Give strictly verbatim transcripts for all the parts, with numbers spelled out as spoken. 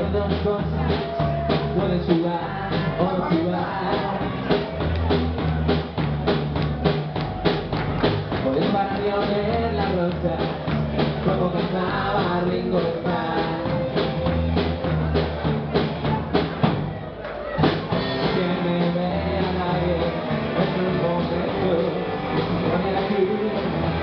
las dos cosas pueden jugar o no jugar. Por el barrio de La Rosa, como cantaba Ringo Starr. Que me vea nadie en un momento, pone la cruz.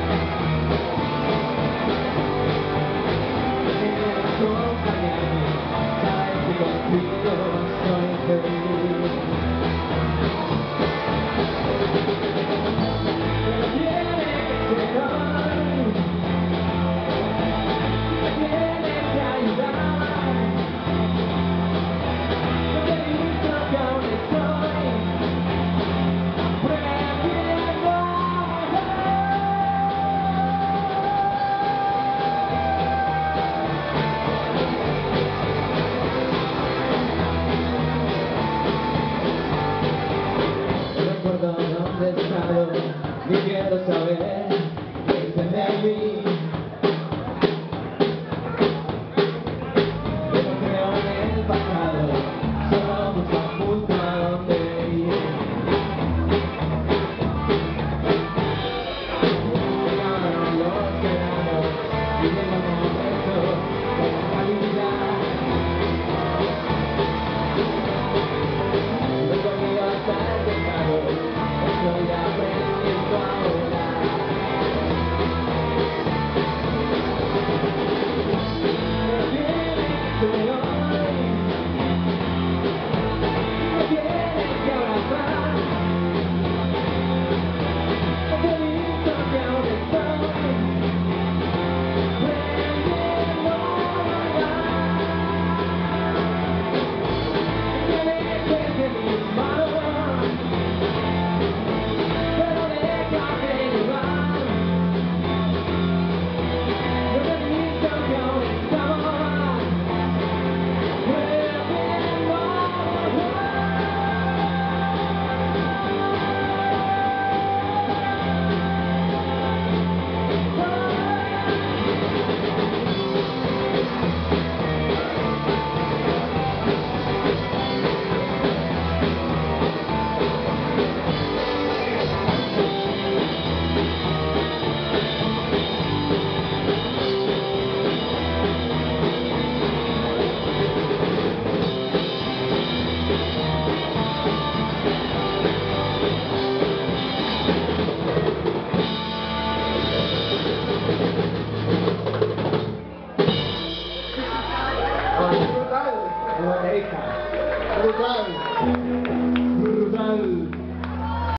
Acompáñame, sabes que contigo soy feliz. Pero tiene que ser hoy, me tienes que ayudar. No te he visto que aún estoy aprendiendo a volar. ¿Dónde he estado? Ni quiero saber qué dicen de mí. Yo no creo en el pasado, solo busco un punto a donde ir. Llegaron los veranos y llegó el momento de la Navidad. He comido hasta el pescado, estoy aprendiendo a volar. Pero tiene que ser hoy, me tienes que abrazar. No te he visto que aún estoy aprendiendo a volar. Que me dejes de mis manos, pero déjame llevar. No te he visto que aún estamos aprendiendo a volar. Brutal, Brutal. brutal. Brutal.